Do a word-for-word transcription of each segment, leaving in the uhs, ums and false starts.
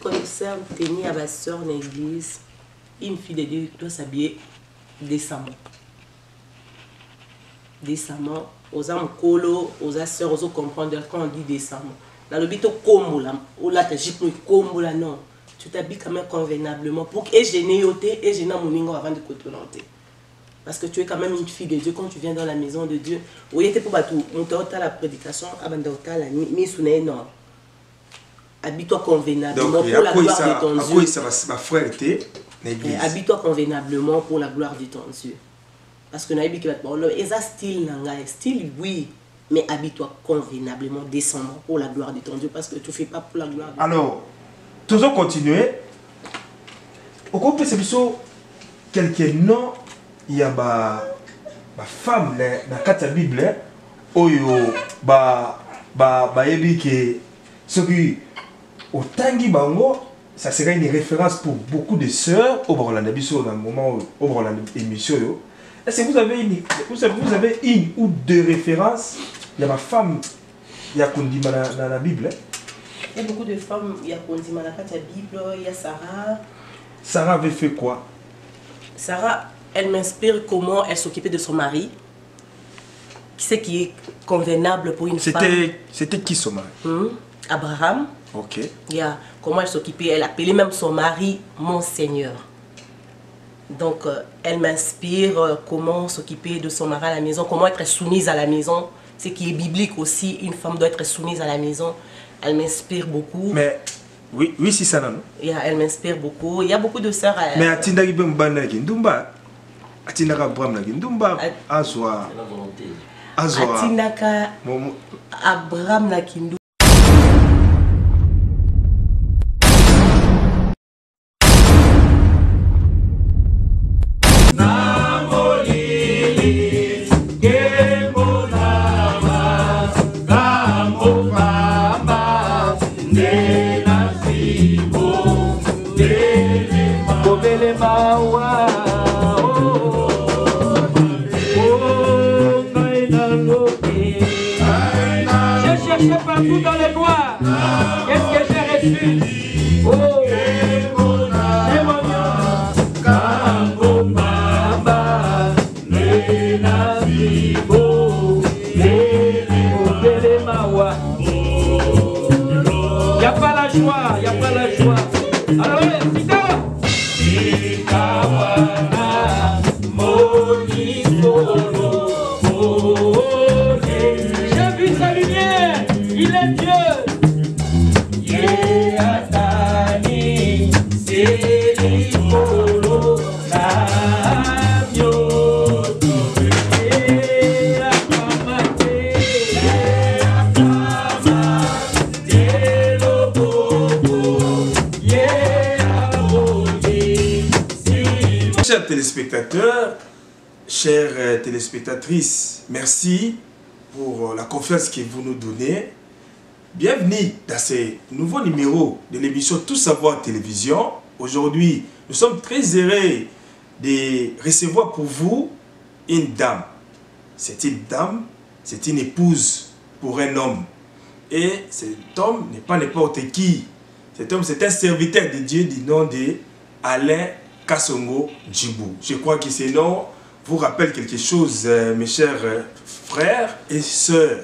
concerne tenir à ma soeur dans l'église, une fille de Dieu doit s'habiller décemment. Décemment, aux hommes colo, aux sœurs, aux comprendre quand on dit décemment. Dans le but, comme là, ou là, tu as comme là, non. Tu t'habilles quand même convenablement pour que je n'ai et je n'ai mon avant de côté. Parce que tu es quand même une fille de Dieu quand tu viens dans la maison de Dieu. Oui, tu es pour tout. On t'a la prédication, avant de la mise non. Habille-toi convenablement donc, pour la gloire de ton Dieu. Donc, ça ma frère était l'église. Habille-toi convenablement pour la gloire de ton Dieu. Parce que nous avons dit que ça style, style oui, mais habille-toi convenablement, décemment pour la gloire de ton Dieu. Parce que tu ne fais pas pour la gloire de ton Dieu. Alors, nous allons continuer. Au cours de ce vidéo, quelques noms, il y a ma femme dans la Bible, oyo ba ba ba yebi que ce qui au tangi bango, ça sera une référence pour beaucoup de sœurs au Borland Biso dans le moment au Borland émission. Est-ce que vous avez une vous avez, vous avez une ou deux références? Il y a ma femme, il y a Kondima dans la Bible. Il y a beaucoup de femmes, il y a Kondima dans la Bible, il y a Sarah. Sarah avait fait quoi? Sarah, elle m'inspire comment elle s'occupait de son mari. Ce qui est convenable pour une femme. C'était qui son mari? hmm? Abraham. Ok. Yeah. Comment elle s'occupait, elle appelait même son mari mon Seigneur. Donc, euh, elle m'inspire euh, comment s'occuper de son mari à la maison, comment être soumise à la maison. Ce qui est biblique aussi, une femme doit être soumise à la maison. Elle m'inspire beaucoup. Mais, oui, oui, c'est ça, non? Yeah, elle m'inspire beaucoup. Il y a beaucoup de sœurs. Euh, Mais Atindaki Bembana Kindumba, Atindaka Bram Kindumba, Azwa. Azwa. Atindaka Abraham Nakindu. Partout dans les noirs, qu'est-ce que j'ai reçu? Oh, il n'y a pas la joie, il n'y a pas la joie. Alors, j'ai vu sa lumière, il est Dieu. Chers téléspectateurs, chères téléspectatrices, merci pour la confiance que vous nous donnez. Bienvenue dans ce nouveau numéro de l'émission Tout Savoir Télévision. Aujourd'hui, nous sommes très heureux de recevoir pour vous une dame. C'est une dame, c'est une épouse pour un homme. Et cet homme n'est pas n'importe qui. Cet homme, c'est un serviteur de Dieu du nom de Alain Kasongo Djibou. Je crois que ce nom vous rappelle quelque chose, euh, mes chers euh, frères et sœurs.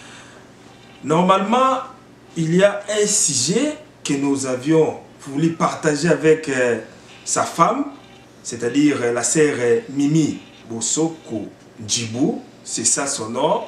Normalement, il y a un sujet que nous avions voulu partager avec euh, sa femme, c'est-à-dire euh, la sœur euh, Mimi Bosoko Djibou, c'est ça son nom.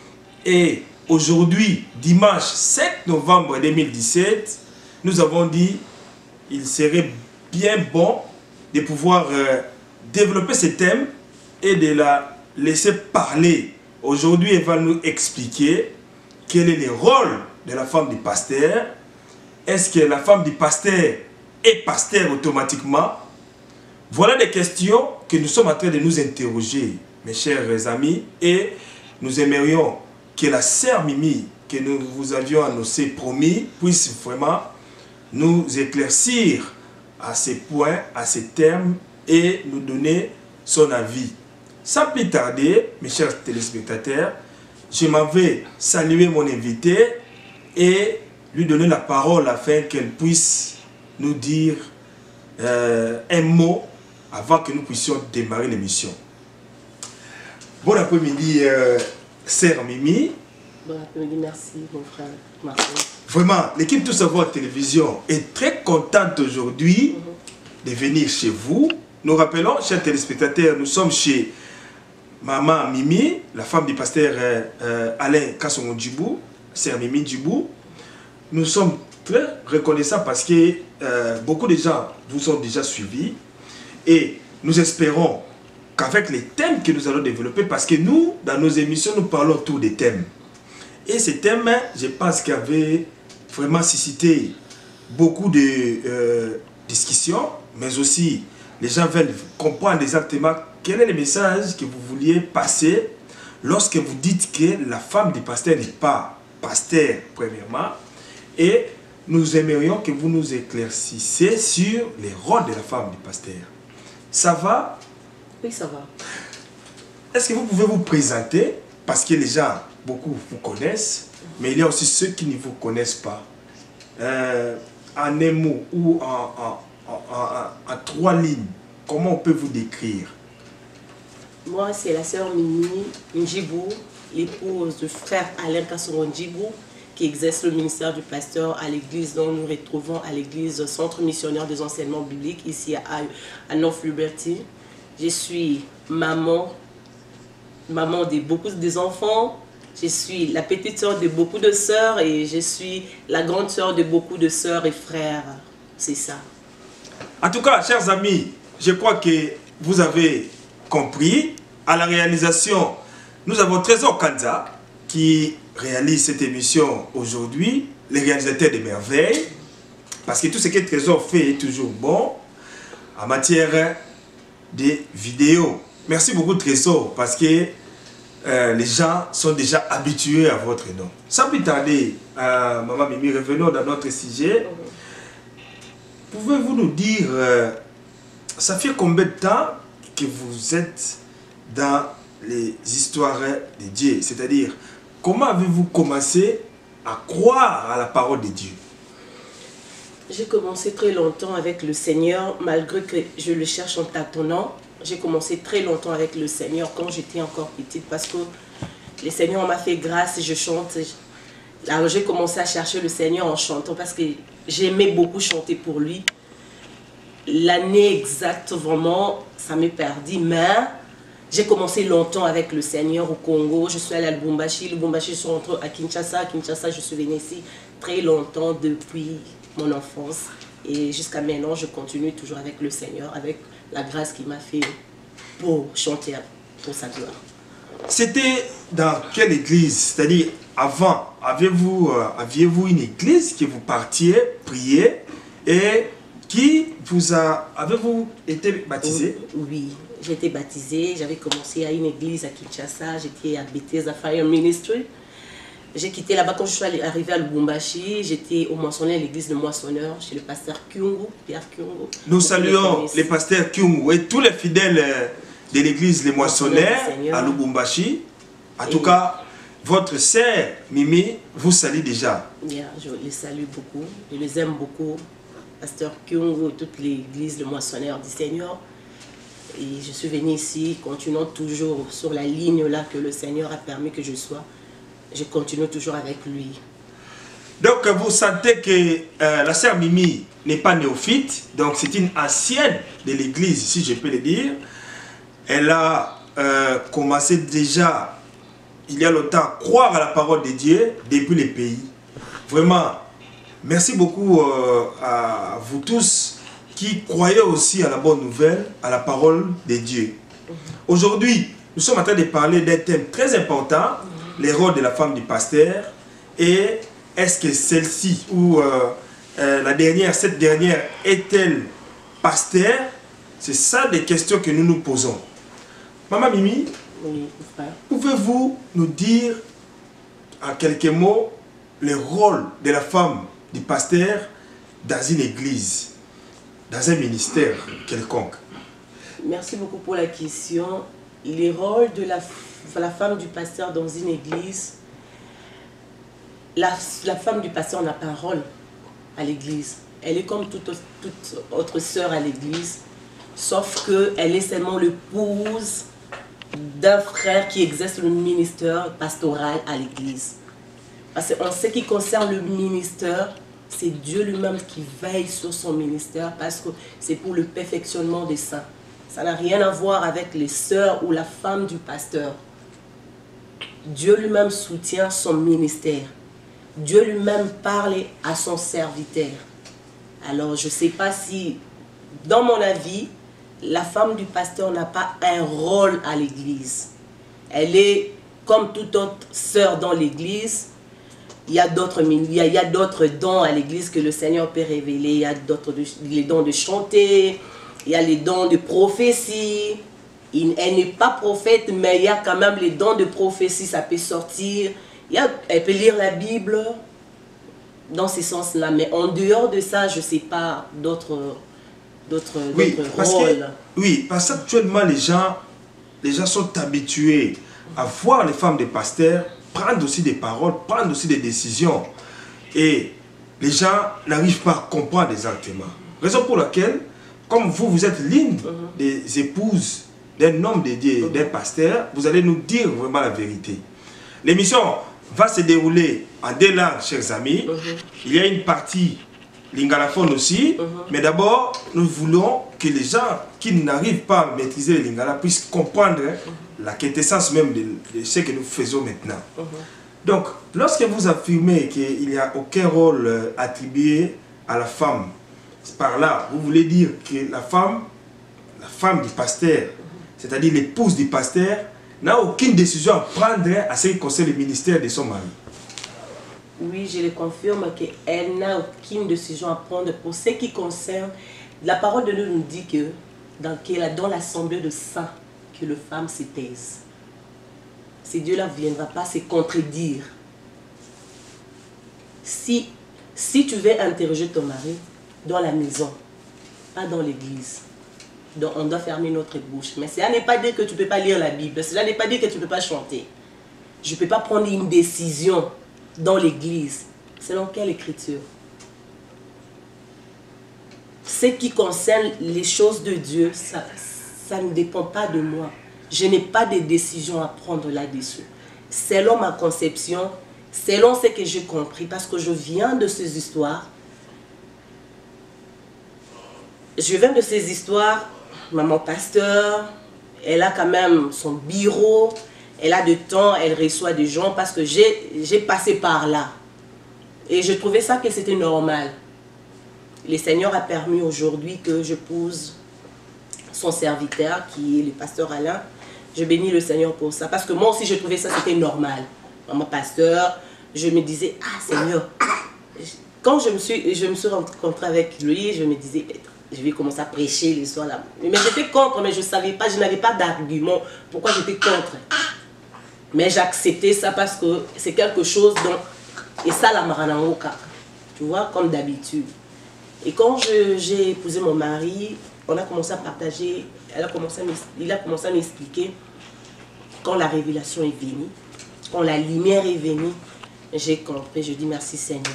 Et aujourd'hui, dimanche sept novembre deux mille dix-sept, nous avons dit qu'il serait bien bon de pouvoir euh, développer ce thème et de la laisser parler. Aujourd'hui, elle va nous expliquer quel est le rôle de la femme du pasteur. Est-ce que la femme du pasteur est pasteur automatiquement? Voilà des questions que nous sommes en train de nous interroger, mes chers amis, et nous aimerions que la sœur Mimi, que nous vous avions annoncé, promis, puisse vraiment nous éclaircir à ces points, à ces termes, et nous donner son avis. Sans plus tarder, mes chers téléspectateurs, je m'en vais saluer mon invité et lui donner la parole afin qu'elle puisse nous dire euh, un mot avant que nous puissions démarrer l'émission. Bon après-midi, euh, Sœur Mimi. Bon après-midi, merci mon frère Martin. Vraiment, l'équipe Tout Savoir Télévision est très contente aujourd'hui mm-hmm. de venir chez vous. Nous rappelons, chers téléspectateurs, nous sommes chez Maman Mimi, la femme du pasteur euh, euh, Alain Kassongo Djibou, Sœur Mimi Djibou. Nous sommes très reconnaissants parce que euh, beaucoup de gens vous ont déjà suivis et nous espérons qu'avec les thèmes que nous allons développer, parce que nous, dans nos émissions, nous parlons tous des thèmes. Et ces thèmes, je pense qu'ils avaient vraiment suscité beaucoup de euh, discussions, mais aussi les gens veulent comprendre exactement quel est le message que vous vouliez passer lorsque vous dites que la femme du pasteur n'est pas pasteur, premièrement, et nous aimerions que vous nous éclaircissiez sur les rôles de la femme du pasteur. Ça va? Oui, ça va. Est-ce que vous pouvez vous présenter? Parce que les gens, beaucoup vous connaissent, mais il y a aussi ceux qui ne vous connaissent pas. Euh, en un mot ou en, en, en, en, en trois lignes, comment on peut vous décrire? Moi, c'est la sœur Mimi Djibou, l'épouse du frère Alain Kassongo Djibou, qui exerce le ministère du pasteur à l'église dont nous retrouvons à l'église Centre missionnaire des enseignements bibliques, ici à, à North Liberty. Je suis maman, maman de beaucoup des enfants. Je suis la petite sœur de beaucoup de sœurs et je suis la grande sœur de beaucoup de sœurs et frères. C'est ça. En tout cas, chers amis, je crois que vous avez compris. À la réalisation, nous avons Trésor Kanza qui réalise cette émission aujourd'hui, les réalisateurs des merveilles, parce que tout ce que Trésor fait est toujours bon en matière de vidéos. Merci beaucoup Trésor, parce que euh, les gens sont déjà habitués à votre nom. Sans plus tarder, euh, Maman Mimi, revenons dans notre sujet. Pouvez-vous nous dire, euh, ça fait combien de temps que vous êtes dans les histoires de Dieu? C'est-à-dire, comment avez-vous commencé à croire à la parole de Dieu? J'ai commencé très longtemps avec le Seigneur, malgré que je le cherche en tâtonnant. J'ai commencé très longtemps avec le Seigneur quand j'étais encore petite, parce que le Seigneur m'a fait grâce et je chante. Alors j'ai commencé à chercher le Seigneur en chantant parce que j'aimais beaucoup chanter pour lui. L'année exacte, vraiment, ça m'est perdu, mais j'ai commencé longtemps avec le Seigneur au Congo. Je suis allée à Lubumbashi. Lubumbashi, je suis rentrée à Kinshasa. À Kinshasa, je suis venue ici très longtemps depuis mon enfance. Et jusqu'à maintenant, je continue toujours avec le Seigneur, avec la grâce qu'il m'a fait pour chanter pour sa gloire. C'était dans quelle église? C'est-à-dire, avant, aviez-vous euh, aviez-vous une église que vous partiez prier et qui vous a... Avez-vous été baptisé? Oui, j'ai été baptisée. J'avais commencé à une église à Kinshasa. J'étais à Bethesda Fire Ministry. J'ai quitté là-bas quand je suis arrivée à Lubumbashi. J'étais au moissonneur, l'église de moissonneur, chez le pasteur Kyungu, Pierre Kyungu. Nous saluons les pasteurs Kyungu et tous les fidèles de l'église Les Moissonneurs à Lubumbashi. En et tout cas, votre sœur Mimi vous salue déjà. Yeah, je les salue beaucoup. Je les aime beaucoup. Pasteur Kyungu et toute l'église de moissonneurs du Seigneur. Et je suis venue ici, continuant toujours sur la ligne là que le Seigneur a permis que je sois. Je continue toujours avec lui. Donc vous sentez que euh, la sœur Mimi n'est pas néophyte, donc c'est une ancienne de l'église, si je peux le dire. Elle a euh, commencé déjà, il y a longtemps, à croire à la parole de Dieu depuis les pays. Vraiment, merci beaucoup euh, à vous tous qui croyez aussi à la bonne nouvelle, à la parole de Dieu. Aujourd'hui, nous sommes en train de parler d'un thème très important, les rôles de la femme du pasteur. Et est-ce que celle-ci ou euh, euh, la dernière, cette dernière, est-elle pasteur? C'est ça les questions que nous nous posons. Maman Mimi, oui, pouvez-vous nous dire en quelques mots le rôle de la femme du pasteur dans une église, dans un ministère quelconque? Merci beaucoup pour la question. Les rôles de la, la femme du pasteur dans une église, la, la femme du pasteur n'a pas un rôle à l'église. elle est comme toute, toute autre sœur à l'église, sauf qu'elle est seulement l'épouse d'un frère qui exerce le ministère pastoral à l'église. Parce qu'en ce qui concerne le ministère, c'est Dieu lui-même qui veille sur son ministère parce que c'est pour le perfectionnement des saints. Ça n'a rien à voir avec les sœurs ou la femme du pasteur. Dieu lui-même soutient son ministère. Dieu lui-même parle à son serviteur. Alors, je ne sais pas si, dans mon avis, la femme du pasteur n'a pas un rôle à l'église. Elle est comme toute autre sœur dans l'église. Il y a d'autres il y a, il y a d'autres dons à l'église que le Seigneur peut révéler. Il y a d'autres, les dons de chanter, il y a les dons de prophétie. Il, elle n'est pas prophète, mais il y a quand même les dons de prophétie, ça peut sortir. Il y a, elle peut lire la Bible dans ce sens-là, mais en dehors de ça, je ne sais pas d'autres d'autres oui, rôles. Que, oui, parce qu'actuellement, les gens, les gens sont habitués à voir les femmes des pasteurs prendre aussi des paroles, prendre aussi des décisions. Et les gens n'arrivent pas à comprendre exactement. Raison pour laquelle, comme vous, vous êtes l'une uh-huh. des épouses d'un homme dédié, uh-huh. d'un pasteur, vous allez nous dire vraiment la vérité. L'émission va se dérouler en deux langues, chers amis. Uh-huh. Il y a une partie lingalaphone aussi, uh-huh. mais d'abord, nous voulons que les gens qui n'arrivent pas à maîtriser le lingala puissent comprendre uh-huh. la quintessence même de, de ce que nous faisons maintenant. Uh-huh. Donc, lorsque vous affirmez qu'il n'y a aucun rôle attribué à la femme, par là, vous voulez dire que la femme, la femme du pasteur, uh-huh. c'est-à-dire l'épouse du pasteur, n'a aucune décision à prendre à ce qui concerne le ministère de son mari. Oui, je le confirme qu'elle n'a aucune décision à prendre pour ce qui concerne. La parole de Dieu nous dit que dans, dans l'assemblée de saints, que les femmes se taisent. Ce Dieu-là ne viendra pas se contredire. Si, si tu veux interroger ton mari dans la maison, pas dans l'église, donc on doit fermer notre bouche. Mais cela n'est pas dire que tu ne peux pas lire la Bible. Cela n'est pas dire que tu ne peux pas chanter. Je ne peux pas prendre une décision dans l'église. Selon quelle écriture? Ce qui concerne les choses de Dieu, ça, ça ne dépend pas de moi. Je n'ai pas de décision à prendre là-dessus. Selon ma conception, selon ce que j'ai compris, parce que je viens de ces histoires, je viens de ces histoires, maman pasteur, elle a quand même son bureau, elle a du temps, elle reçoit des gens parce que j'ai passé par là. Et je trouvais ça que c'était normal. Le Seigneur a permis aujourd'hui que j'épouse son serviteur qui est le pasteur Alain. Je bénis le Seigneur pour ça. Parce que moi aussi je trouvais ça c'était normal. Maman pasteur, je me disais, ah Seigneur, quand je me suis, je me suis rencontrée avec lui, je me disais, je vais commencer à prêcher les soirs là. Mais j'étais contre, mais je ne savais pas, je n'avais pas d'argument. Pourquoi j'étais contre? Mais j'acceptais ça parce que c'est quelque chose dont... Et ça, la maranangoka, tu vois, comme d'habitude. Et quand j'ai épousé mon mari, on a commencé à partager, elle a commencé à il a commencé à m'expliquer quand la révélation est venue, quand la lumière est venue, j'ai compris, je dis merci Seigneur.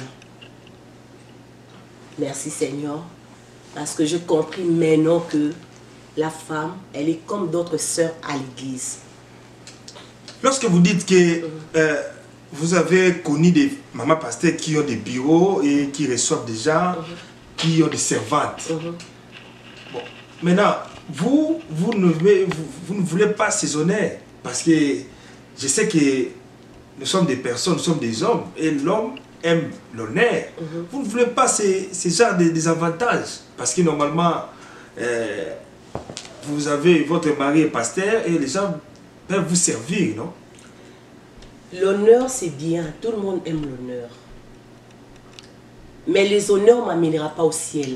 Merci Seigneur, parce que j'ai compris maintenant que la femme, elle est comme d'autres sœurs à l'église. Lorsque vous dites que euh, vous avez connu des mamans pasteurs qui ont des bureaux et qui reçoivent des gens, uh-huh. qui ont des servantes. Uh-huh. Bon, maintenant, vous, vous ne, vous, vous ne voulez pas ces honneurs parce que je sais que nous sommes des personnes, nous sommes des hommes et l'homme aime l'honneur. Uh-huh. Vous ne voulez pas ces, ces genres de, des avantages parce que normalement, euh, vous avez votre mari est pasteur et les gens peuvent vous servir, non? L'honneur, c'est bien. Tout le monde aime l'honneur. Mais les honneurs ne m'amèneront pas au ciel.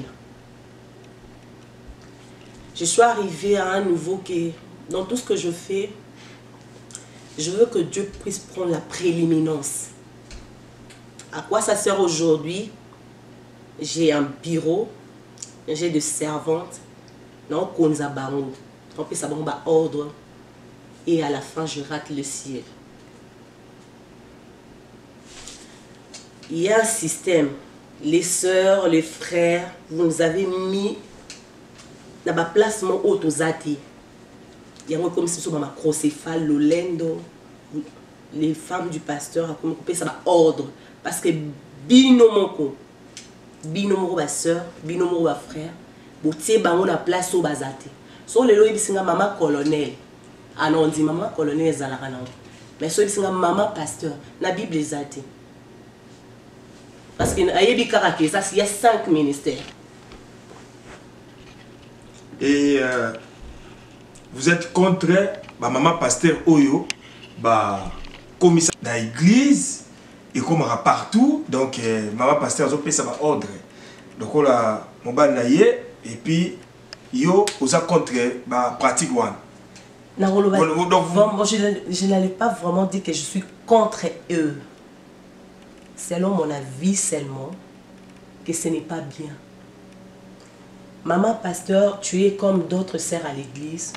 Je suis arrivée à un niveau que, dans tout ce que je fais, je veux que Dieu puisse prendre la prééminence. À quoi ça sert aujourd'hui? J'ai un bureau, j'ai des servantes, non, qu'on nous a barré. On peut savoir ordre. Et à la fin, je rate le ciel. Il y a un système les sœurs, les frères, vous nous avez mis dans ma place mon auto zati. Il y a comme si sur ma crocéphale, l'olendo, les femmes du pasteur a comme coupé ça va ordre parce que bino moko, bino moko ba sœur, bino moko ba frère, botie bango na place au bazati. So lelo ibisinga maman colonel. Ah non, on dit maman colonel zalaka na. Mais so ibisinga maman pasteur, na Bible zati. Parce qu'il y a cinq ministères. Et euh, vous êtes contre bah, maman pasteur Oyo, bah, commissaire dans l'église, et comme partout, donc euh, maman pasteur a ça va ordre. Donc on a mon bal naïe, et puis yo, vous êtes contre bah, pratique one. Non, bon, je, je n'allais pas vraiment dire que je suis contre eux. Selon mon avis seulement, que ce n'est pas bien. Maman pasteur, tu es comme d'autres sœurs à l'église.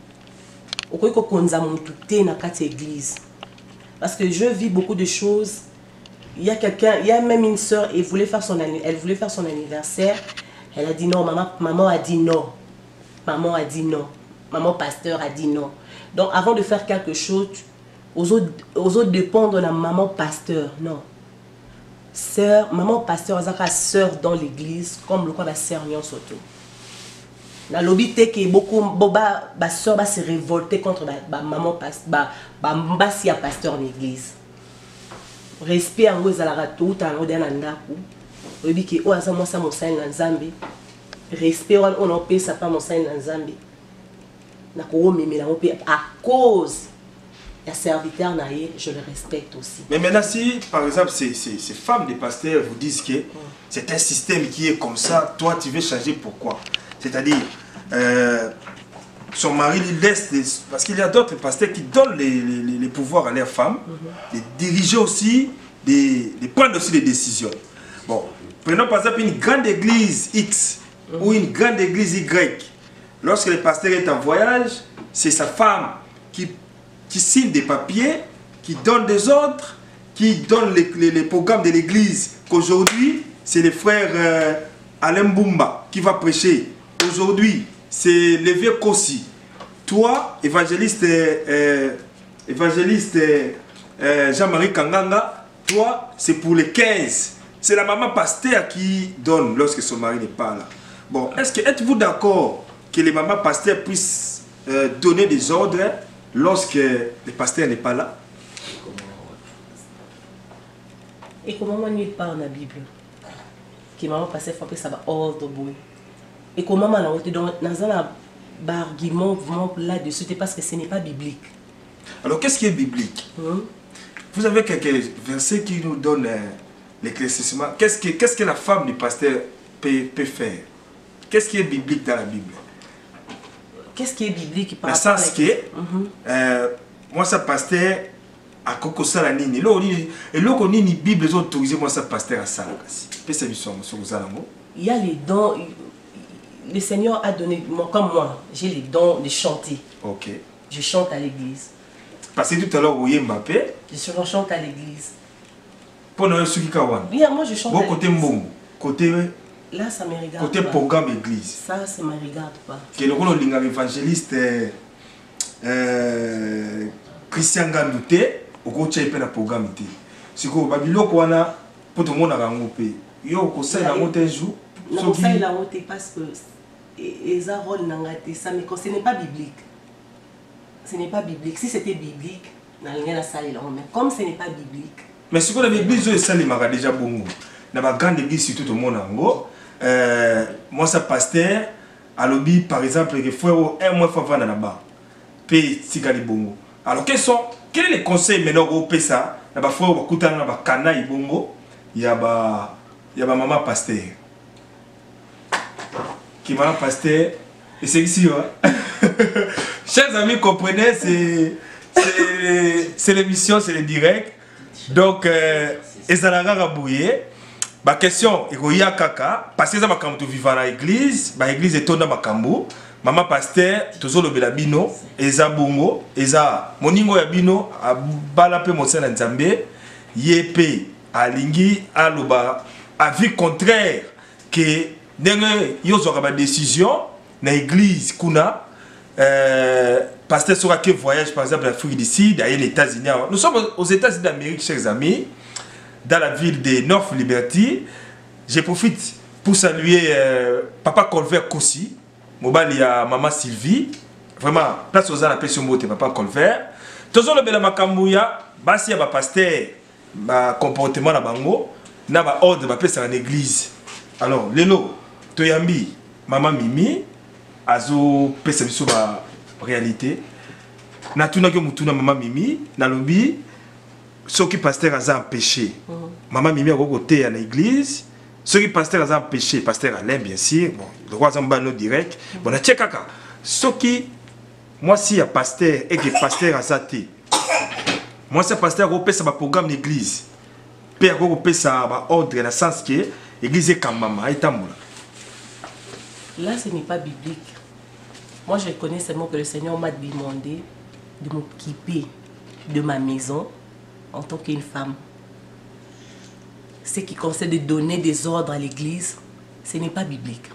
Parce que je vis beaucoup de choses. Il y a quelqu'un, il y a même une sœur, elle voulait faire son, elle voulait faire son anniversaire. Elle a dit non, maman, maman a dit non. Maman a dit non. Maman pasteur a dit non. Donc avant de faire quelque chose, aux autres, aux autres dépendre de la maman pasteur. Non. Sœur, maman pasteur, zaka sœur dans l'église, comme le quoi va sœur nyon soto. La lobby te que beaucoup boba ba sœur va se révolter contre ba, ba maman pasteur, ba ba mbasi ya pasteur en église. Respect en goza la tout en oden andaku. Lobby que o asa mo sa mo sa nzambe. Respect on on paie ça pas mo sa nzambe. Na ko mimi la mo paie à cause la serviteur naïe, je le respecte aussi. Mais maintenant, si par exemple ces, ces, ces femmes des pasteurs vous disent que mm. c'est un système qui est comme ça, toi tu veux changer, pourquoi? C'est-à-dire, euh, son mari lui laisse, des, parce qu'il y a d'autres pasteurs qui donnent les, les, les pouvoirs à leurs femmes, mm-hmm. de diriger aussi, de, de prendre aussi des décisions. Bon, prenons par exemple une grande église X mm-hmm. ou une grande église Y. Lorsque le pasteur est en voyage, c'est sa femme qui qui signe des papiers, qui donne des ordres, qui donne les, les, les programmes de l'église. Qu'aujourd'hui, c'est le frère euh, Alain Bumba qui va prêcher. Aujourd'hui, c'est le vieux Kossi. Toi, évangéliste, euh, évangéliste euh, Jean-Marie Kanganga, toi, c'est pour les quinze. C'est la maman pasteur qui donne lorsque son mari n'est pas là. Bon, est-ce que êtes-vous d'accord que les mamans pasteurs puissent euh, donner des ordres lorsque le pasteur n'est pas là? Et comment on n'y parle dans la Bible? Que maman pasteur faut que ça va ordre boy. Et comment on a été dans un argument là-dessus parce que ce n'est pas biblique. Alors qu'est-ce qui est biblique? Hum? Vous avez quelques versets qui nous donnent euh, l'éclaircissement. Qu'est-ce que, qu'est-ce que la femme du pasteur peut, peut faire? Qu'est-ce qui est biblique dans la Bible? Qu'est-ce qui est biblique par rapport à ça? euh, moi, ça pasteur à Koko Salanini. Et là, on a une Bible, ils ont autorisé moi, ça pasteur à Salakasi. Il y a les dons. Le Seigneur a donné, comme moi, j'ai les dons de chanter. Ok. Je chante à l'église. Parce que tout à l'heure, vous voyez Mbappé. Je chante à l'église. Pour nous, ce qui est bien, moi, je chante bon, à l'église. Côté Mbongo. Côté. Là, ça me regarde côté pas. Programme église. Ça, ça me regarde pas. Que le rôle de l'évangéliste euh, euh, Christian Gandouté, au coach il na programme té. Si ko babilo ko wana pour tout le monde a ngopé. Yo ko ça na monter jour. Non, ça il a monté parce que eza rôle nangate ça mais ce n'est pas biblique. Ce n'est pas biblique. Si c'était biblique, na linga na salle là mais comme ce n'est pas biblique. Mais si ko la église yo ça m'a déjà bongo. Na ba grande église surtout tout le monde ngo. Euh, moi, ça pasteur, à l'objet, par exemple, que frère, un mois, faut vendre là-bas. Paye Tigani Bongo. Alors, quels sont, quels sont les conseils maintenant au P S A? Il y a des frères qui ont un canaille Bongo, il y a des maman pasteur. Qui est maman pasteur, et c'est ici, hein? Chers amis, comprenez, c'est l'émission, c'est le direct. Donc, Ezalaga Rabouye. Ma question est que kaka parce que ça m'a quand tu vivant à l'église, ma église est tonna makambo, maman pasteur toujours le belabino, eza bongo, eza moningo ya bino a bala pe mosala nzambe, yepe alingi aloba avis contraire que ndenge yo zo ba décision na église kuna euh pasteur sera que voyage par exemple en Afrique du Sud, à les États-Unis. Nous sommes aux États-Unis d'Amérique, chers amis, dans la ville de North Liberty. Je profite pour saluer euh, Papa Colvert Kossi, Mobali à Maman Sylvie. Vraiment, place aux appels sur mot Papa Colvert. Tous les belles makamouya, basi ya ba pasteur, ba comportement na bango, na ba ordre ba pesa en église. Alors, lelo, toyambi, Maman Mimi, azo pesa biso ba réalité. Na tuna ke mutuna Maman Mimi, na lobi, ceux qui pasteur a empêché. Maman Mimi a côté à l'église. Ceux qui pasteur a empêché, pasteur Alain bien sûr. Bon, le roi Zambano direct. Bon, na tchè kaka. Ceux qui moi si a pasteur et que pasteur a zaté. Moi c'est pasteur au pesa ba programme d'église. Père au pesa ba ordre dans le sens que l'église est comme maman itamula. Là ce n'est pas biblique. Moi je connais seulement que le Seigneur m'a demandé de m'occuper de ma maison en tant qu'une femme. Ce qui concerne de donner des ordres à l'église, ce n'est pas biblique.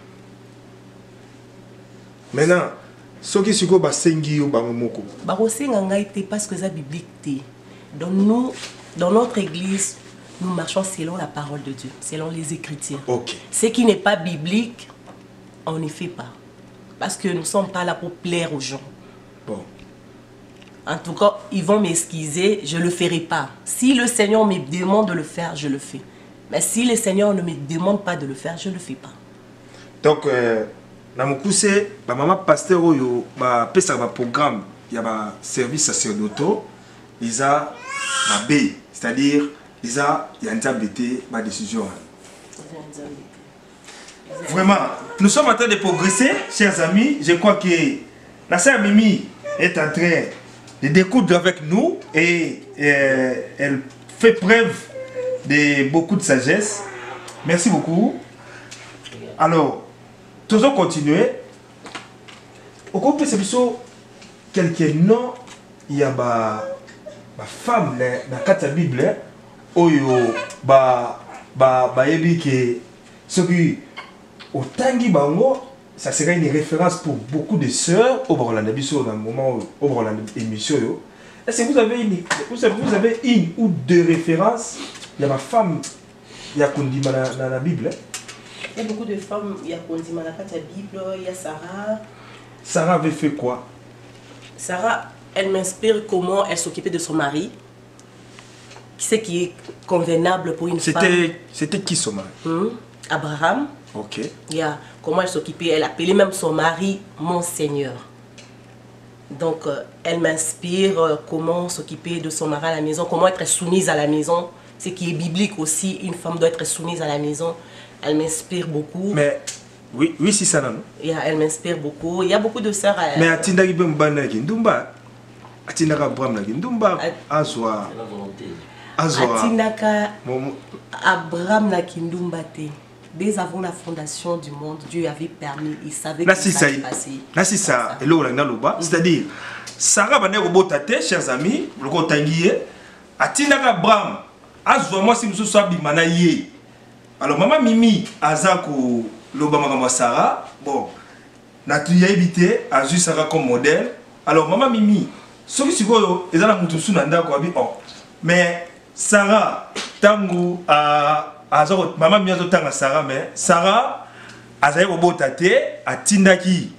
Maintenant, ce qui se passe dans Sengi ou Bangomoko. Barosenga était parce que c'est biblique. Donc nous, dans notre église, nous marchons selon la parole de Dieu, selon les Écritures. Ok. Ce qui n'est pas biblique, on ne fait pas. Parce que nous ne sommes pas là pour plaire aux gens. Bon. En tout cas, ils vont m'excuser, je ne le ferai pas. Si le Seigneur me demande de le faire, je le fais. Mais si le Seigneur ne me demande pas de le faire, je ne le fais pas. Donc, euh, dans mon coup, c'est ma maman pasteur oyo ba pesa ba programme, il y a ba service sacerdotaux, ils a ma B, c'est-à-dire ils a il y a une tableté ma décision. Vraiment, nous sommes en train de progresser, chers amis. Je crois que la sœur Mimi est en train de découdre avec nous et euh, elle fait preuve de beaucoup de sagesse. Merci beaucoup. Alors, tous on continuer. Au cours de ce épisode, quelques noms, il y a ba ba femme dans la Bible, oyo ba ba ba yebi que ce qui au tangi bango, ça serait une référence pour beaucoup de sœurs au Borlanda Bisso dans le moment au Borlanda émission. Est-ce que vous avez une vous avez, vous avez une ou deux références? Il y a ma femme, il y a Kondima dans la Bible. Il y a beaucoup de femmes, il y a Kondima dans la Bible, il y a Sarah. Sarah avait fait quoi? Sarah, elle m'inspire comment elle s'occupait de son mari. Ce qui est convenable pour une femme. C'était qui son mari? Hum, Abraham. Ok. Yeah. Comment elle s'occupait, elle appelait même son mari mon Seigneur. Donc, euh, elle m'inspire euh, comment s'occuper de son mari à la maison, comment être soumise à la maison. Ce qui est biblique aussi, une femme doit être soumise à la maison. Elle m'inspire beaucoup. Mais, oui, oui, c'est ça, non? Yeah, elle m'inspire beaucoup. Il y a beaucoup de sœurs. Mais Atinda qui peut me banner qui ndumba. Atinda ka Abraham na ndumba. Azwa. Azwa. Atinda ka Abraham na kindumba te. Dès avant la fondation du monde, Dieu avait permis, il savait que ça allait passer. Là, c'est ça. Et là, c'est-à-dire, Sarah va dire au tate, chers amis, le cotangier, Atina Abraham, Azwa, moi, si vous savez, Manaye. Alors, maman Mimi, Azako, l'Obama Sarah, bon, Natuya évité, a juste Sarah comme modèle. Alors, maman Mimi, ce qui se passe, ils ont la moutousou nanda quoi, oh, mais Sarah, Tango, a Azor, maman mia zotanga Sarah, mais Sarah, Azaye Robotate, a Tindaki,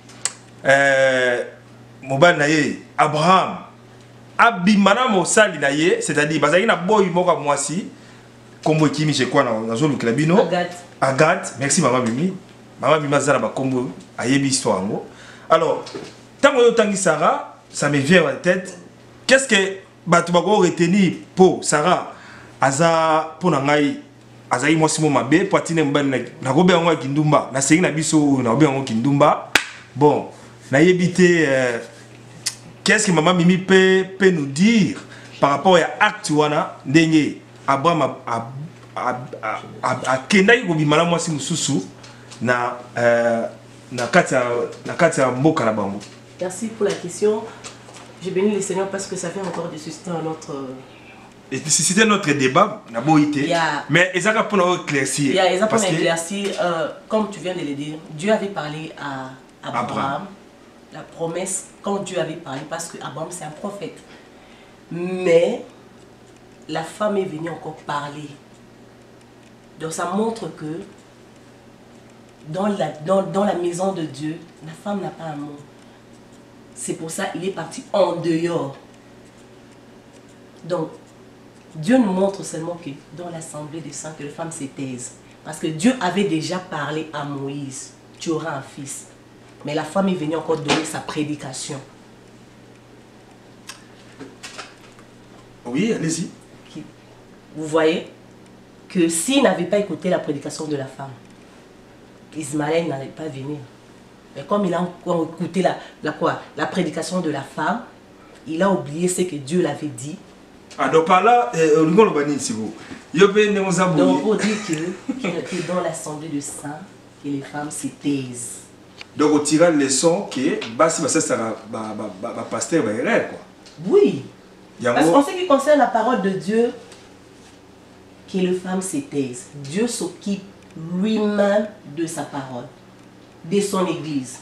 euh, Moban Naye, Abraham, Abimana Mosali Naye, c'est-à-dire, Bazaï na boy moka moisi, Kombo Kimi, j'ai quoi dans la zone Klabino? Agathe. Agathe, merci maman Mimi. Maman Mimi Zara Kombo, Ayebi histoire. Alors, tant que tangi Sarah, ça me vient à la tête. Qu'est-ce que Batoubago retenir pour Sarah? Aza, pour Nangaï. Azaï moi si mon mabé patine mban na gobe ngwa kindumba na sengi na biso na gobe ngwa kindumba bon na yebité qu'est-ce que maman Mimi peut peut nous dire par rapport à acte wana ndenge Abraham a a a a kenda ko bimala moi si mususu na na kata na kata mboka na bango. Merci pour la question. Je bénis le Seigneur parce que ça fait encore du sustain à notre c'était notre débat, on a beau été. Yeah. Mais ils ont pour éclaircir. Yeah, ils ont pour parce que éclaircir, euh, comme tu viens de le dire, Dieu avait parlé à Abraham. Abraham. La promesse, quand Dieu avait parlé, parce que Abraham c'est un prophète. Mais la femme est venue encore parler. Donc ça montre que dans la, dans, dans la maison de Dieu, la femme n'a pas un mot. C'est pour ça qu'il est parti en dehors. Donc, Dieu nous montre seulement que dans l'assemblée des saints, que les femmes se taisent. Parce que Dieu avait déjà parlé à Moïse, tu auras un fils. Mais la femme est venue encore donner sa prédication. Oui, allez-y. Vous voyez que s'il n'avait pas écouté la prédication de la femme, Ismaël n'allait pas venir. Mais comme il a encore écouté la, la, quoi, la prédication de la femme, il a oublié ce que Dieu l'avait dit. Ah, donc par là, on va le bannir si vous. Donc pour dire que, que dans l'assemblée de saints, que les femmes se taisent. Donc on tire la leçon que basi ça sera ba pasteur ba erreur quoi. Oui. Parce qu'en ce qui concerne la parole de Dieu, que les femmes se taisent. Dieu s'occupe lui-même de sa parole, de son église.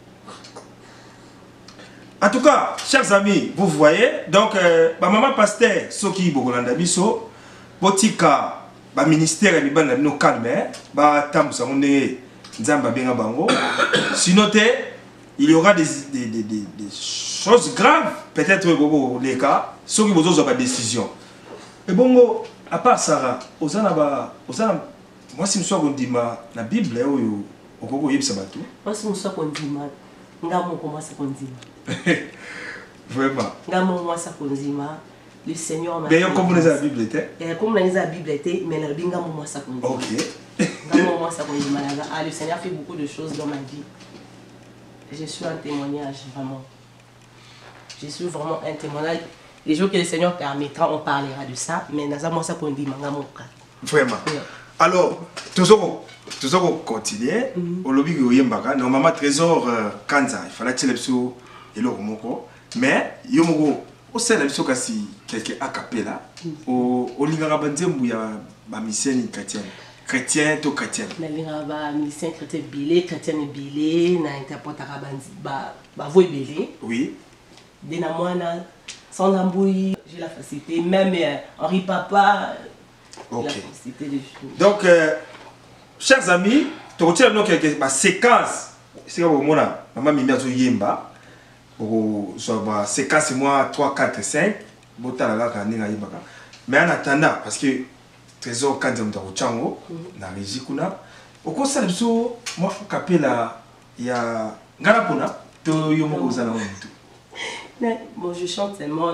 En tout cas, chers amis, vous voyez, donc, euh, ma maman pasteur, ce qui est Bogolanda Biso, Botika, ba ministère et ban no calme, ba tam sa monde nzamba benga bango. Sinon, il y aura des, des, des, des, des choses graves, peut-être les cas, ceux qui vont avoir des décisions. Et bon, à part ça, aux anaba, aux anaba, moi si nous sommes dit la Bible, ou au Gogo Yeb Sabatou. Moi si nous sommes dit ngamo comment ça qu'on dit. Vraiment. Ngamo moi ça qu'on dit le Seigneur m'a. D'ailleurs comme vous la Bible était. Et comme la Bible était, mais la Bible ngamo moi ça qu'on dit. OK. Ngamo moi ça qu'on dit malaga. Ah le Seigneur fait beaucoup de choses dans ma vie. Je suis un témoignage vraiment. Je suis vraiment un témoignage. Les jours que le Seigneur permettra, on parlera de ça. Mais moi ça qu'on dit ngamo. Vraiment. Alors, toujours toujours continuer. Au lobby que yembaka normalement trésor kanza il fallait tirer sur et le moko mais yomoko au sein de la kasi quelqu'un a capella au au lingara banzembu ya ba mission chrétienne chrétien to chrétien na lingara ba mission chrétien bilé chrétien bilé na interprète arabanzi ba ba voix bilé oui de na mwana sans embrouille j'ai la facilité même Henri Papa. OK. La facilité de donc euh, chers amis, tu retiens donc quelques séquences. C'est comme moi, maman Mimi Azo Yemba. Soit séquence moi trois, quatre, cinq. Mais en attendant, parce que trésor quand on t'a chango, na régie kuna. Au cours de ça, moi capé là, il y a Garapuna, to yomo zana tout. Bon, je chante seulement.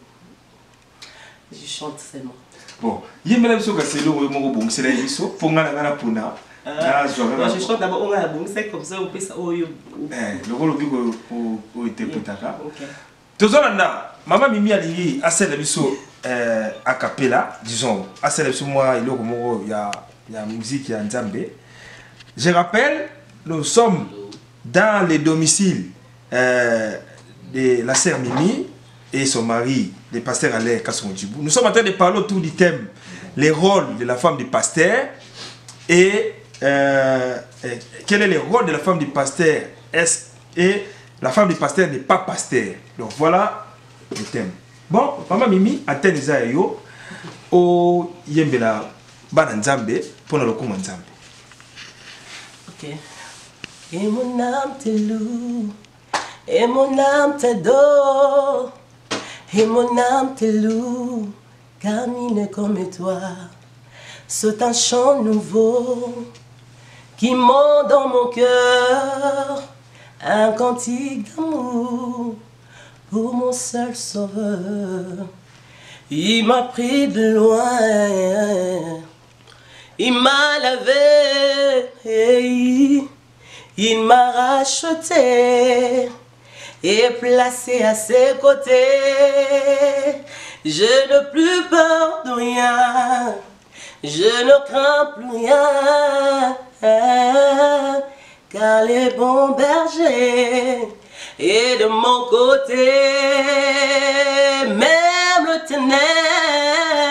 Je chante seulement. Bon, Yemba biso ka selo mo bon c'est la biso, fonga na Garapuna. Ah, moi je chante d'abord on a bon c'est comme ça on peut ça oh yo eh le rôle bigo au au interprétaka tozolanda maman Mimi ali asela biso euh a cappella disons asela biso moi il ko moko ya ya musique ya nzambe. Je rappelle nous sommes dans les domiciles euh, de la sœur Mimi et son mari le pasteur Alain Kasonjibou. Nous sommes en train de parler autour du thème les rôles de la femme du pasteur et Euh, quel est le rôle de la femme du pasteur? Est-ce et la femme du pasteur n'est pas pasteur? Donc voilà le thème. Bon, maman Mimi atteint les aïeux au yembela bananzambe pour le coup nzambe. OK. Et mon âme te loue, et mon âme t'adore, et mon âme te loue, car il n'est comme toi. C'est un chant nouveau qui monte dans mon cœur, un cantique d'amour pour mon seul sauveur. Il m'a pris de loin, il m'a lavé, il m'a racheté et placé à ses côtés. Je n'ai plus peur de rien, je ne crains plus rien, car les bons bergers est de mon côté. Même le ténèbre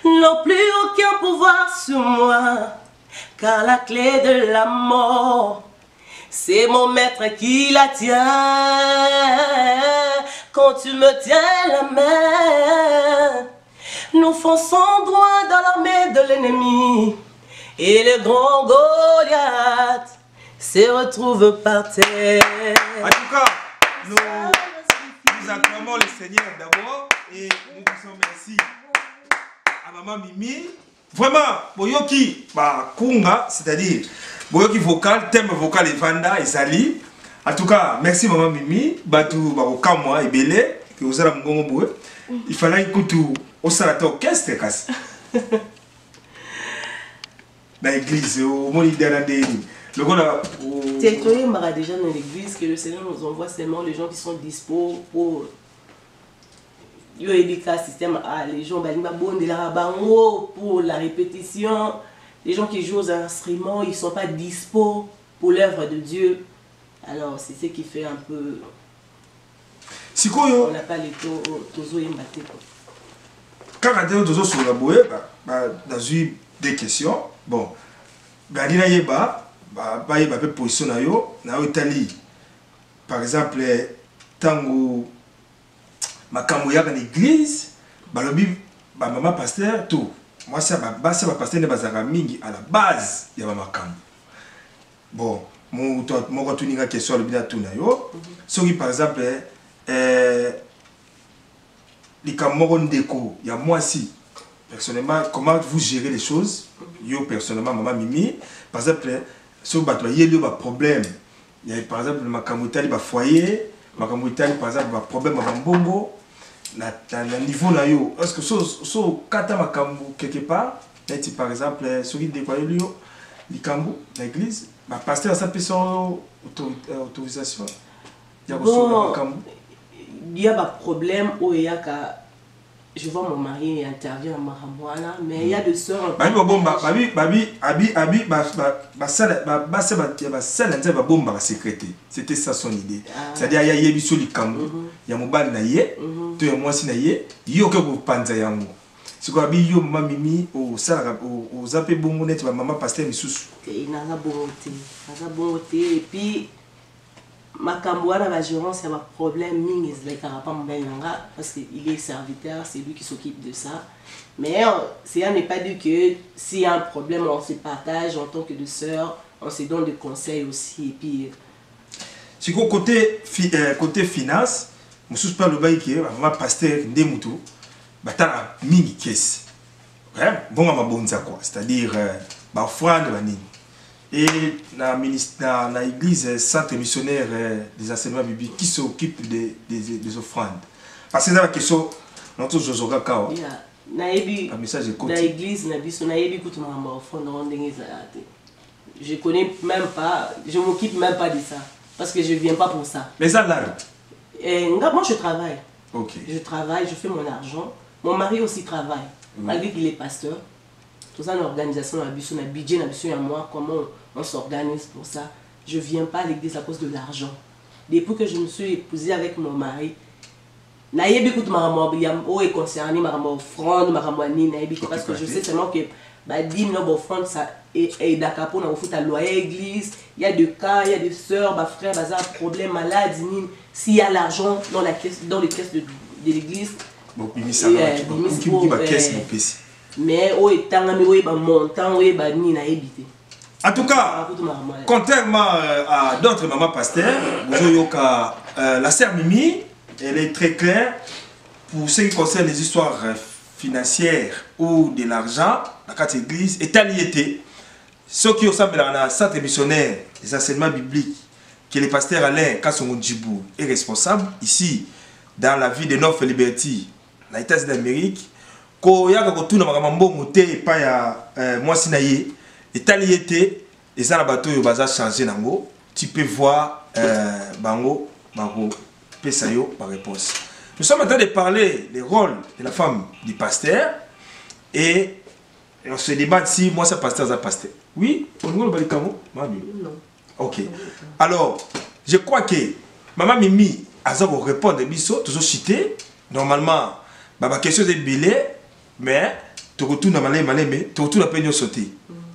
n'ont plus aucun pouvoir sur moi, car la clé de la mort, c'est mon maître qui la tient. Quand tu me tiens la main, nous fonçons droit dans l'armée de l'ennemi, et le grand Goliath se retrouve par terre. En tout cas, nous, nous acclamons le Seigneur d'abord et nous disons merci à maman Mimi. Vraiment, boyoki ba kunga, c'est-à-dire boyoki vocal, thème vocal et vanda et sali. En tout cas, merci maman Mimi. Batu ba okamwa et belé que vous allez m'gongo boue. Il fallait écouter au salata orchestre kasi. Dans l'église, au moni d'Anadéni. Le gars là. Tu es étonné, Mara, déjà dans l'église, que le Seigneur nous envoie seulement les gens qui sont dispo pour. Il y a des système à les gens pour la répétition. Les gens qui jouent aux instruments, ils ne sont pas dispo pour l'œuvre de Dieu. Alors, c'est ce qui fait un peu. On n'a pas les tozo et maté. Quand on a tozo sur la bouée, dans une des questions, bon, ben il y a ba, ba ba ba position na yo, na Italie. Par exemple, tango makambo ya dans l'église, ba lobi ba maman pasteur tout. Moi ça ba ba ça ba pasteur ne bazaka mingi à la base ya ba makambo. Bon, mon toi mon retourner question le bien tout na yo. Soki par exemple euh les cameroun déco, il y a moi si personnellement comment vous gérez les choses. Yo personnellement maman Mimi par exemple sur bato il y a des problèmes. Il y a par exemple le makambo Italie ba foyer, makambo Italie par exemple ba problème ba mbongo na na niveau là yo. Est-ce que so so kata makambo quelque part, et par exemple celui de quoi yo likambo l'église, ba pasteur ça peut son autorisation. Il y a bon, il y a un problème où il y a je vois mon mari il intervient à Maramouana, mais il y a des sœurs. Babi bomba, babi babi abi abi ba ba sala ba ba se ba ba sala nze ba bomba ba sécurité. C'était ça son idée. C'est-à-dire il y a yebi sur likambo. Il y a mobile na ye, to ya mwasi na ye, yo ke ko panza yango. Siko abi yo mama Mimi o sala o zape bongo net ba maman pasteur misusu. Et na za bonté, na za bonté et puis makambo wana ba gérance il y a un problème mingi ezalaka pas mbelanga parce qu'il est serviteur, c'est lui qui s'occupe de ça. Mais c'est à ne pas dire que s'il y a un problème on se partage en tant que deux sœurs, on se donne des conseils aussi et puis si côté fi, euh, côté finance, mususu pas le bail qui va pasteur ndemutu batala mingi caisse. Ouais, bon ma bonza quoi, c'est-à-dire euh, ba offrande ba nini. Et la ministère, la église centre missionnaire des enseignements bibliques qui s'occupe des, des, des offrandes. Parce que c'est la question, notre Jozoga Kao. Un message de l'église, je connais même pas, je m'occupe même pas de ça. Parce que je ne viens pas pour ça. Mais ça là? Moi je travaille. Ok. Je travaille, je fais mon argent. Mon mari aussi travaille, mmh. malgré qu'il est pasteur. Tout ça, l'organisation, la budget, la budget, la budget, moi, comment on, on s'organise pour ça. Je ne viens pas à l'église à cause de l'argent. Depuis que je me suis épousée avec mon mari, naïe beaucoup de maman, est concerné, maman offrande, maman ni parce que je sais seulement que bah dix mille offrande ça et d'accord pour nous foutre à loyer église. Il y a des cas, il y a des sœurs, bah frères, bah ça problème malade, s'il y a l'argent dans la caisse, dans les caisses de, de l'église. Bon, puis ça va, tu vas caisse mon P C. Mais où est où est montant, où est ni na évité. En tout cas, contrairement à d'autres mamans pasteurs, euh, la sœur Mimi, elle est très claire pour ce qui concerne les histoires financières ou de l'argent. La carte église est alliée. Ceux qui ressemblent à la centre missionnaire des enseignements bibliques, que le pasteur Alain Kassongo Djibou est responsable ici dans la ville de North Liberty, dans les États-Unis d'Amérique. Ko yaka kotuna makambo moté pa ya moi sinaye etaliété et ça na bateau yo baza changer nango tu peux voir euh, bango bango pesayo par réponse. Nous sommes en train de parler des rôles de la femme du pasteur et, et on se débat si moi c'est pasteur ça pasteur. Oui, on nous le kamo mami. Non. OK. Alors, je crois que maman Mimi a ça répondre biso toujours cité normalement ba question est belé. Mais tokotuna malé malé mais tokotuna pe nyonso te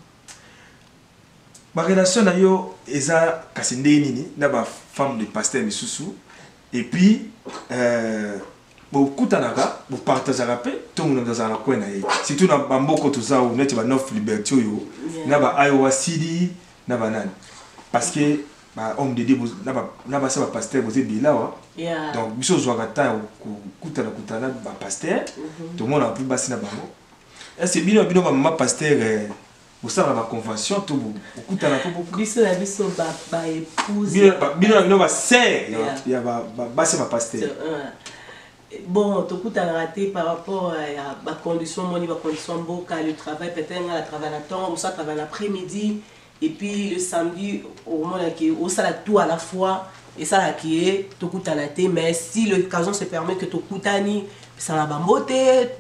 ma relation na yo eza kasi ndenge nini na ba femme de pasteur misusu et puis euh bokutanaka bopartageaka pe tongo ndazala kwena ye surtout na bamboko toza ou net ba North Liberty yo na ba Iowa City na banane parce que ba homme de Dieu na ba na ba sa pasteur boze bilawa donc biso zwaka ta kutana kutana ba pasteur tout le monde a plus bassi na bango est-ce bino bino ba mama pasteur vous savez la convention tout beaucoup de la beaucoup biso la biso ba ba épouse bino bino ba sœur il y a ba ba c'est ma pasteur bon tout coup t'as raté par rapport à ma condition mon niveau condition boca le travail peut-être on a travail à temps on ça travaille l'après-midi et puis le samedi au moment qui au ça tout à la fois et ça là qui est tout coup t'as raté mais si l'occasion se permet que tout coup tani ça la bamboté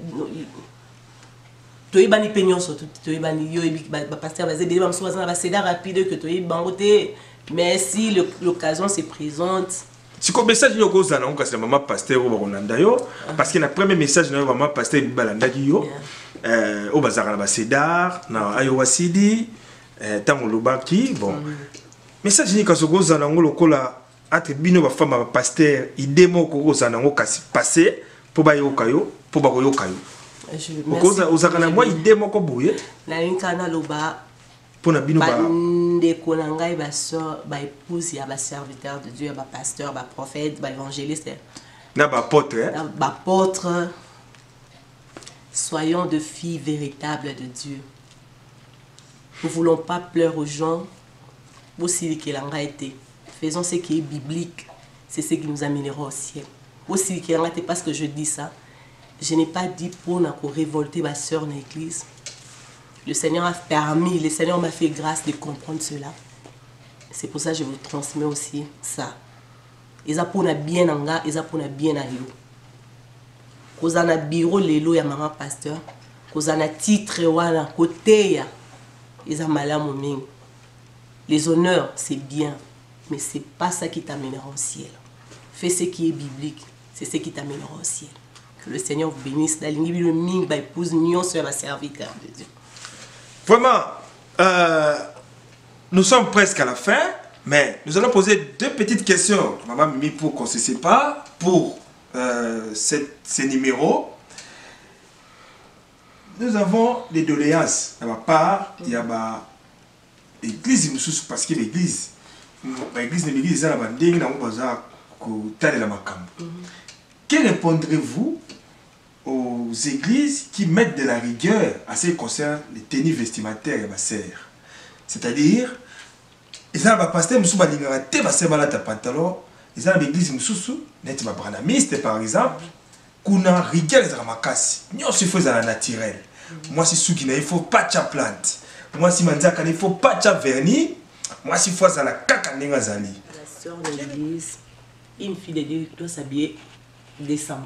tu es bani peignon surtout tu es bani yo ba pasteur basé bien même souvent va c'est rapide que tu es bamboté mais si l'occasion se présente si comme message yo ko zana on kasi maman pasteur o bakonanda yo parce que le premier message na maman pasteur balanda yo euh o bazaka na ba cedar na Iowa City euh tango lobaki bon message ni kaso ko zana ngolo kola ate bino ba femme ba pasteur idée moko ko zana ngo kasi passer pour ba yo kayo pour ba ko yo kayo okoza ozakana moi idée moko boye na inkana loba pour na bino ba de konanga ba sœur ba épouse ya ba serviteur de Dieu ba pasteur ba prophète ba évangéliste na ba apôtre ba apôtre soyons de filles véritables de Dieu. Nous ne voulons pas pleurer aux gens aussi que l'anga été. Faisons ce qui est biblique, c'est ce qui nous amènera au ciel. Aussi que l'anga été parce que je dis ça. Je n'ai pas dit pour nous révolter ma soeur dans l'église. Le Seigneur a permis, le Seigneur m'a fait grâce de comprendre cela. C'est pour ça que je vous transmets aussi ça. Ils ont bien anga, ils ont bien à yo. Vous avez un bureau lelo ya maman pasteur, vous avez un titre wala côté ya, ils ont malade mon. Les honneurs c'est bien, mais c'est pas ça qui t'amènera au ciel. Fais ce qui est biblique, c'est ce qui t'amènera au ciel. Que le Seigneur vous bénisse. La ligne le ming ba épouse nion sur la serviteur de Dieu. Vraiment, euh, nous sommes presque à la fin, mais nous allons poser deux petites questions, maman Mimi, pour qu'on ne se sépare, pour euh, cette, ces numéros. Nous avons des doléances de ma part. Il y a l'église, parce que l'église, l'église de l'église, c'est la bandine, que répondrez-vous aux églises qui mettent de la rigueur à ce qui concerne les tenues vestimentaires et ma sœur? C'est-à-dire, ils ont un pasteur, ils ont un pantalon, ils ont une église, ils ont un branamiste par exemple, qui a rigueur, ils ont un casse. Nous, il faut la naturel. Moi, si ceux qui il ne faut pas de plante. Moi, si il ne faut pas de vernis. Moi, si il faut la caca. La sœur de l'église, une fille de Dieu doit s'habiller décemment.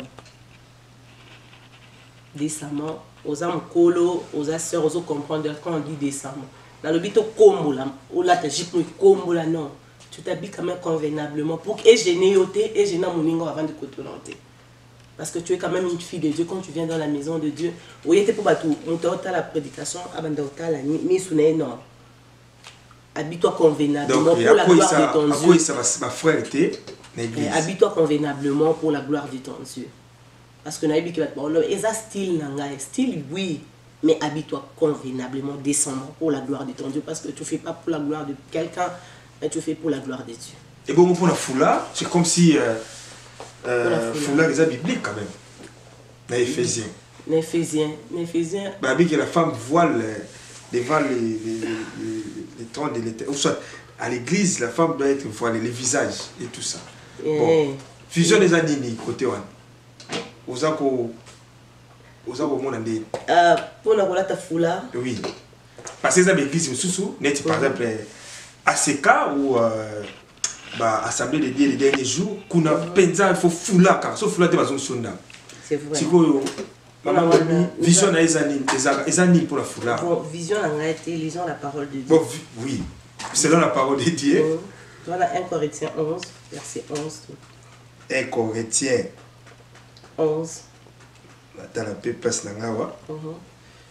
Décemment, aux âmes colo, aux sœurs, aux comprendre quand on dit décemment. Dans le bito combo là, ou là tu jipes combo là non. Tu t'habilles quand même convenablement pour que je n'ai ôté et je n'ai mon ningo avant de cotonner. Parce que tu es quand même une fille de Dieu quand tu viens dans la maison de Dieu. Oui, était pour battre, on t'a la prédication, abandota la nuit, mais non. Habille-toi convenablement donc, pour la gloire de ton Dieu. Donc, ça ma frère était l'église. Habille-toi convenablement pour la gloire de ton Dieu. Parce que naïbi qui va te parler, et ça style nanga, style oui, mais habille-toi convenablement, décemment pour la gloire de ton Dieu, parce que tu ne fais pas pour la gloire de quelqu'un, mais tu fais pour la gloire de Dieu. Et bon pour la foulard, c'est comme si euh, euh, foulard est biblique quand même. Dans Éphésiens. Dans Éphésiens, dans Éphésiens. Bah que la femme voile devant les les les les trônes de l'Éternel. Ou soit à l'église, la femme doit être voilée, les visages et tout ça. Bon, fusion des années côté one. Ozako Ozako mon andé. Euh pour la voilà ta foulard. Oui. Parce que ça l'église sous net par exemple à C K ou euh, bah assemblée de Dieu les derniers jours qu'on a pensa il faut foulard car sauf foulard de bazon sonda. C'est vrai. Si quoi maman vision na ezani ezani pour la foulard. Bon, vision a été lisant la parole de Dieu. Bon oui. Selon la parole de Dieu. Voilà un Corinthiens onze verset onze. un Corinthiens onze. Dans la paix passe la ngawa.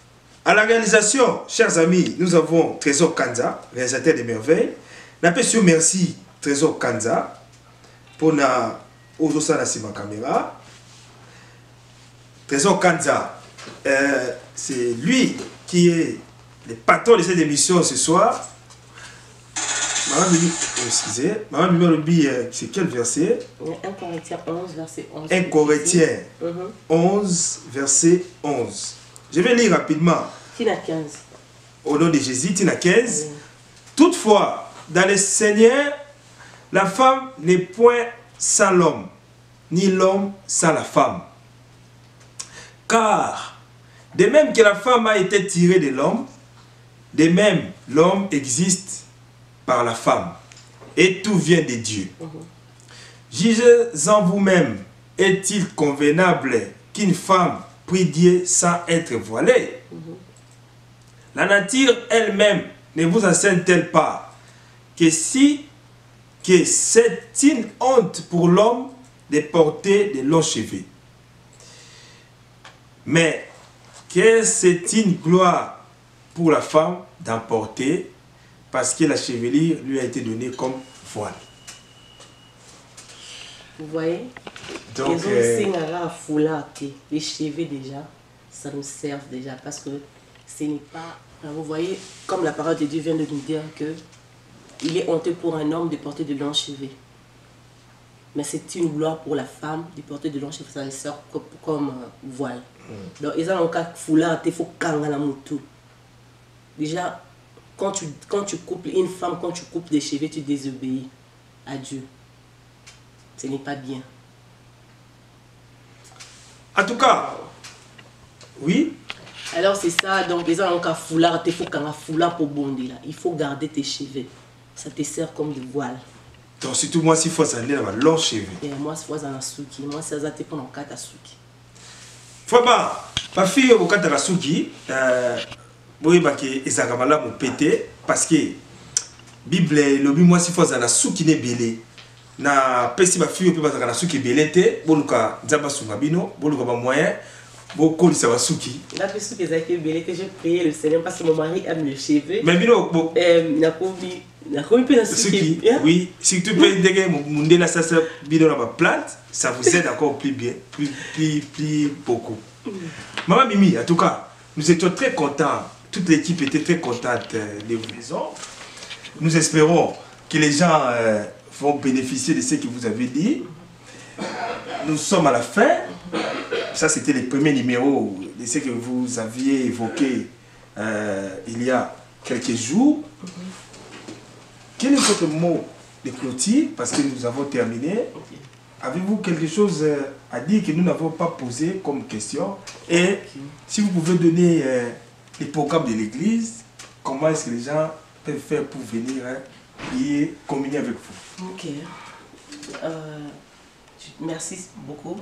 À la réalisation, chers amis, nous avons Trésor Kanza, réalisateur des merveilles. N'appelle merci Trésor Kanza pour na ozosa na sima caméra. Trésor Kanza, euh, c'est lui qui est le patron de cette émission ce soir. Maman Mimi, oh, excusez, Maman Mimi Lobi, c'est quel verset? un Corinthiens onze, verset onze. un Corinthiens onze, verset onze. Je vais lire rapidement. Tina quinze. Au nom de Jésus, Tina quinze. Oui. Toutefois, dans le Seigneur, la femme n'est point sans l'homme, ni l'homme sans la femme. Car, de même que la femme a été tirée de l'homme, de même l'homme existe par la femme. Et tout vient de Dieu. Mm-hmm. Jugez en vous-même, est-il convenable qu'une femme prie Dieu sans être voilée? Mm-hmm. La nature elle-même ne vous enseigne-t-elle pas que si que c'est une honte pour l'homme de porter de longs cheveux, mais que c'est une gloire pour la femme d'en porter parce que la chevelure lui a été donnée comme voile. Vous voyez? Donc, ils ont euh... foulard, les cheveux déjà, ça nous sert déjà parce que ce n'est pas... Vous voyez, comme la parole de Dieu vient de nous dire que il est honteux pour un homme de porter de longs cheveux. Mais c'est une gloire pour la femme de porter de longs cheveux, ça les sert comme, comme euh, voile. Mm. Donc, ils ont un foulard, il faut kanga la moutou. Déjà, quand tu, quand tu coupes une femme, quand tu coupes des cheveux, tu désobéis à Dieu. Ce n'est pas bien. En tout cas, oui. Alors c'est ça, donc les gens ont un foulard, il faut qu'un foulard pour bondir là. Il faut garder tes cheveux. Ça te sert comme de voile. Donc surtout moi, s'il faut ça aller dans long cheveux. Et moi, c'est dans la souki. Moi, c'est ça te prend en quatre à souki. Faut pas, ma fille au quatre à la souki, euh, oui, bah que Isagamala m'a pété parce que Bible, le moi s'il faut ça la souki n'est belé. Na pesi ma fille peut pas ça la souki belé te, boluka nzaba sungabino, boluka ba moyen. Beaucoup ça va souki. La personne qui a été belle, j'ai prié le Seigneur parce que mon mari aime les cheveux. Mais bino bon. Euh, n'a commis, n'a commis pas la souki. Oui, si tu peux dégager mon dé là ça ça bino dans ma plante, ça vous aide encore plus bien, plus plus plus beaucoup. Maman Mimi, en tout cas, nous étions très contents. Toute l'équipe était très contente de vos maisons. Nous espérons que les gens euh, vont bénéficier de ce que vous avez dit. Nous sommes à la fin. Ça, c'était les premiers numéros de ce que vous aviez évoqué euh, il y a quelques jours. Mm-hmm. Quel est votre mot de clôture? Parce que nous avons terminé. Okay. Avez-vous quelque chose à dire que nous n'avons pas posé comme question? Et okay. Si vous pouvez donner euh, les programmes de l'église, comment est-ce que les gens peuvent faire pour venir hein, et communier avec vous? Ok. Euh, merci beaucoup.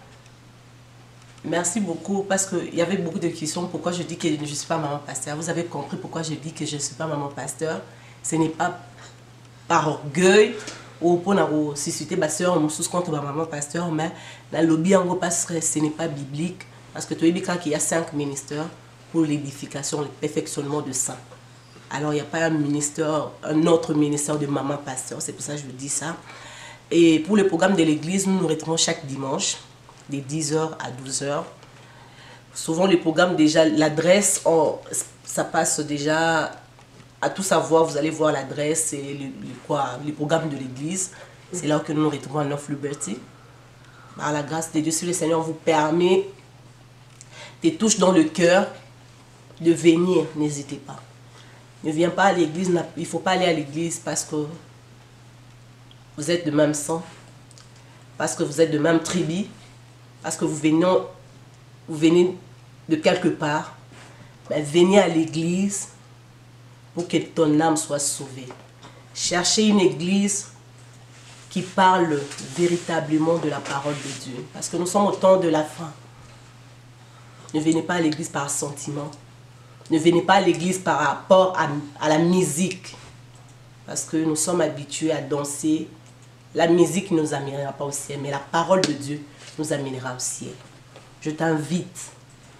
Merci beaucoup parce qu'il y avait beaucoup de questions. Pourquoi je dis que je ne suis pas maman pasteur? Vous avez compris pourquoi je dis que je ne suis pas maman pasteur. Ce n'est pas par orgueil ou pour nous susciter ma soeur ou sous contre ma maman pasteur, mais la lobby en gros parce que ce n'est pas biblique. Parce que tu as dit qu'il y a cinq ministères pour l'édification, le perfectionnement de saints. Alors il n'y a pas un ministère, un autre ministère de maman pasteur. C'est pour ça que je vous dis ça. Et pour le programme de l'église, nous nous retrouvons chaque dimanche de dix heures à douze heures. Souvent, les programmes, déjà, l'adresse, ça passe déjà à tout savoir. Vous allez voir l'adresse et le, le, quoi, les programmes de l'église. C'est là que nous nous retrouvons à North Liberty. Par la grâce de Dieu, si le Seigneur vous permet, te touche dans le cœur, de venir, n'hésitez pas. Ne viens pas à l'église, il ne faut pas aller à l'église parce que vous êtes de même sang, parce que vous êtes de même tribu, parce que vous venez, vous venez de quelque part. Mais venez à l'église pour que ton âme soit sauvée. Cherchez une église qui parle véritablement de la parole de Dieu. Parce que nous sommes au temps de la fin. Ne venez pas à l'église par sentiment. Ne venez pas à l'église par rapport à, à la musique. Parce que nous sommes habitués à danser. La musique ne nous amènera pas au ciel, mais la parole de Dieu nous amènera au ciel. Je t'invite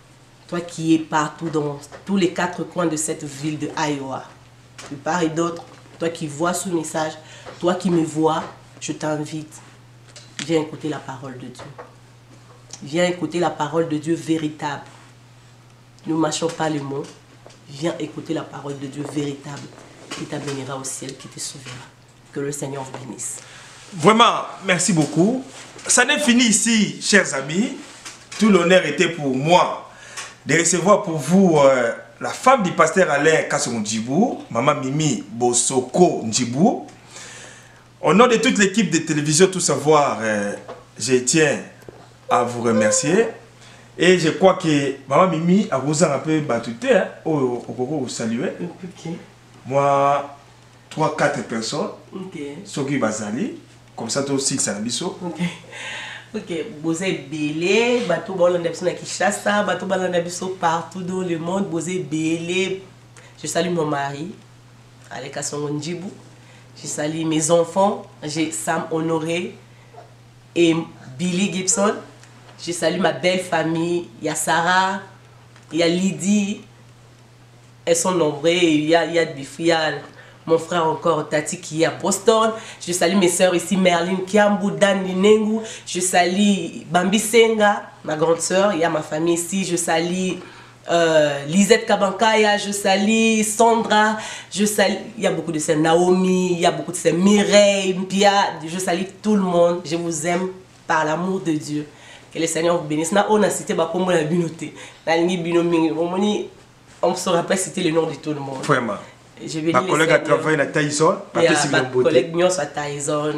toi qui es partout dans tous les quatre coins de cette ville de Iowa, de part et d'autre, toi qui vois ce message, toi qui me vois, je t'invite, viens écouter la parole de Dieu. Viens écouter la parole de Dieu véritable. Ne mâchons pas les mots. Viens écouter la parole de Dieu véritable qui t'amènera au ciel, qui te sauvera. Que le Seigneur vous bénisse. Vraiment, merci beaucoup. Ça n'est fini ici, chers amis. Tout l'honneur était pour moi de recevoir pour vous euh, la femme du pasteur Alain Kasongo Ndjibou, Maman Mimi Bosoko Ndjibou. Au nom de toute l'équipe de télévision Tout Savoir, euh, je tiens à vous remercier. Et je crois que Maman Mimi a vous un peu battuté, hein, au Coco vous saluer. Okay. Moi, trois quatre personnes, Okay. Soki Bazali, comme ça, toi aussi, ça biso. Ok. Ok. Bosé Belé, Bateau Balandabiso na Kinshasa, Bateau Balandabiso partout dans le monde. Bosé Belé. Je salue mon mari, Alain Kasongo Ndjibou. Je salue mes enfants, j'ai Sam Honoré et Billy Gibson. Je salue ma belle famille, il y a Sarah, il y a Lydie. Elles sont nombreuses, il y a, il y a des filles, il y a mon frère encore, Tati, qui est à Boston. Je salue mes soeurs ici, Merlin Kiambu, Dan Linengu. Je salue Bambi Senga, ma grande soeur, il y a ma famille ici. Je salue euh, Lisette Kabankaya, je salue Sandra, je salue, il y a beaucoup de sœurs, Naomi, il y a beaucoup de sœurs, Mireille, Pia. Je salue tout le monde, je vous aime par l'amour de Dieu. Que le Seigneur vous bénisse. On a cité Bakombo la binoté. On ne saura pas citer le nom de tout le monde. Vraiment. Je vais ma collègue a travaillé à Tyson. Ma collègue Nyos à Tyson.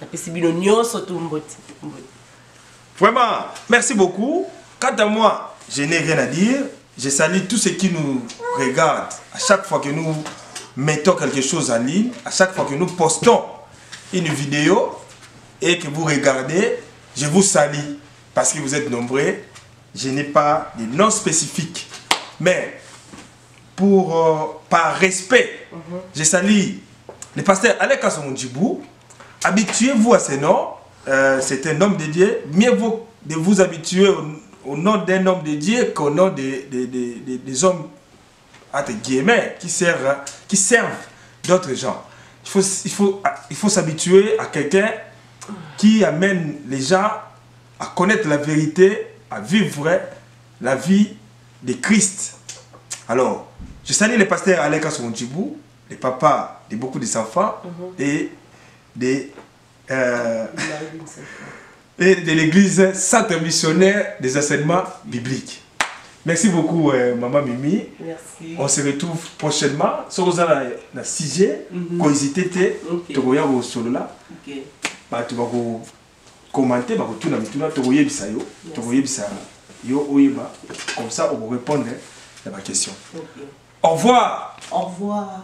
Vraiment, merci beaucoup. Quant à moi, je n'ai rien à dire. Je salue tous ceux qui nous regardent. À chaque fois que nous mettons quelque chose en ligne, à chaque fois que nous postons une vidéo et que vous regardez, je vous salue. Parce que vous êtes nombreux, je n'ai pas de nom spécifique. Mais, pour, euh, par respect, mm-hmm. je salue le pasteur Alain Kasongo Ndjibou. Habituez-vous à ce nom. Euh, C'est un homme de Dieu. Mieux vaut de vous habituer au, au nom d'un homme de Dieu qu'au nom des de, de, de, de, hommes entre guillemets, qui servent, qui servent d'autres gens. Il faut, il faut, il faut s'habituer à quelqu'un qui amène les gens à connaître la vérité, à vivre la vie de Christ. Alors, je salue le pasteur Alain Kasongo Ndjibou, le papa de beaucoup des enfants, mm-hmm. et de, euh, et de l'église Centre Missionnaire des enseignements bibliques. Merci beaucoup, euh, Maman Mimi. Merci. On se retrouve prochainement. Si vous avez un sujet, quand hésitez, tu regardes au solo là. Tu vas commenter, tu vas retourner, tu vas retourner, tu vas retourner, comme ça, on va répondre à ma question. Okay. Au revoir. Au revoir.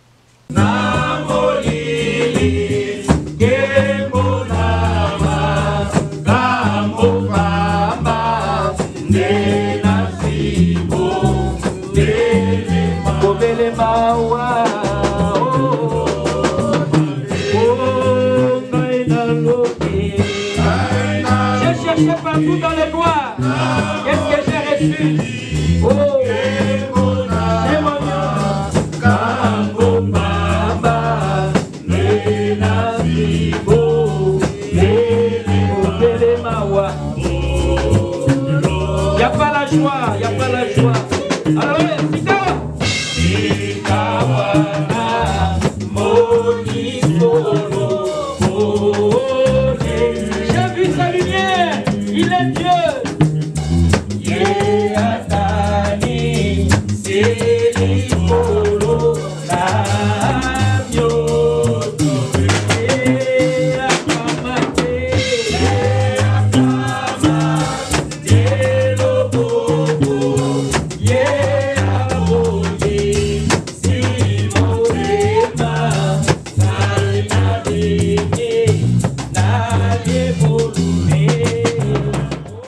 J'ai cherché partout dans les noirs. Qu'est-ce que j'ai reçu? Oh, y'a pas la joie, y'a pas la joie. Alors, j'ai vu sa lumière, il est Dieu. Yeah,